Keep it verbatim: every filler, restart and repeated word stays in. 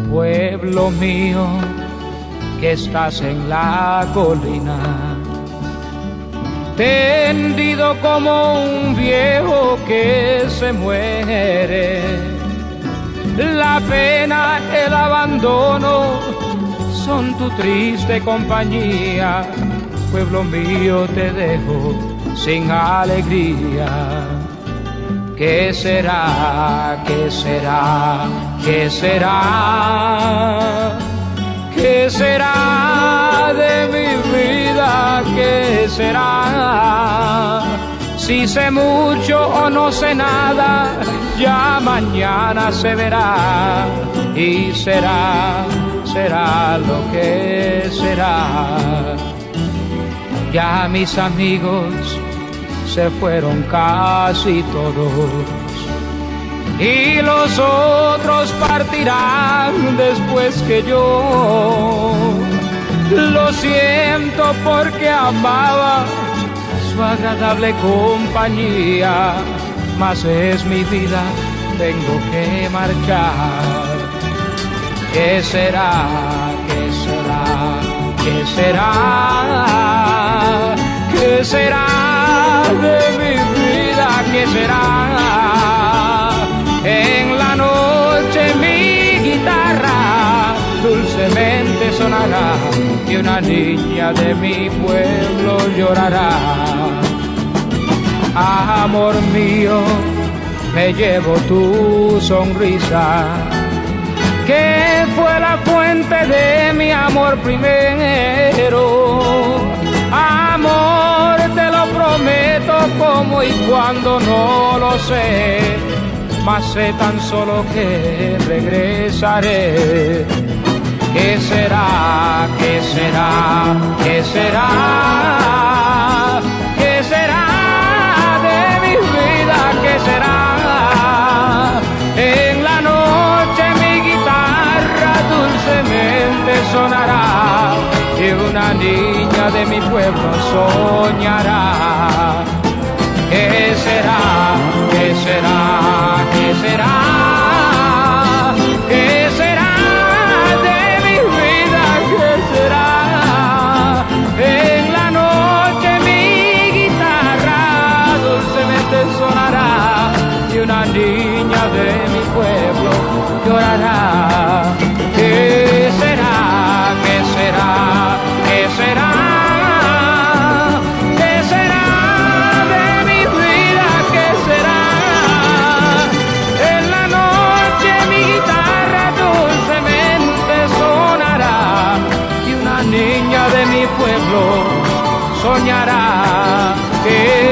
pueblo mío, que estás en la colina, tendido como un viejo que se muere. La pena, el abandono son tu triste compañía. Pueblo mío, te dejo sin alegría. ¿Qué será? ¿Qué será? ¿Qué será? ¿Qué será de mi vida? ¿Qué será? Si sé mucho o no sé nada, ya mañana se verá. Y será, será lo que será. Ya mis amigos se fueron casi todos, y los otros partirán después que yo. Lo siento porque amaba su agradable compañía, mas es mi vida, tengo que marchar. ¿Qué será? ¿Qué será? ¿Qué será? ¿Qué será de mi vida? ¿Qué será? En la noche mi guitarra dulcemente sonará y una niña de mi pueblo llorará. Amor mío, me llevo tu sonrisa, que fue la fuente de mi amor primero. Amor, te lo prometo, como y cuando no lo sé, mas sé tan solo que regresaré. ¿Qué será? ¿Qué será? ¿Qué será? ¿Qué será de mi vida? ¿Qué será? En la noche mi guitarra dulcemente sonará y una niña de mi pueblo soñará. ¿Qué será? ¿Qué será? ¿Qué será? ¿Qué será de mi vida? ¿Qué será? En la noche mi guitarra dulcemente sonará y una niña de mi pueblo llorará. ¿Qué será? ¿Qué será? ¿Qué será? ¿Qué será de mi vida? ¿Qué será? En la noche mi guitarra dulcemente sonará y una niña de mi pueblo soñará. ¿Qué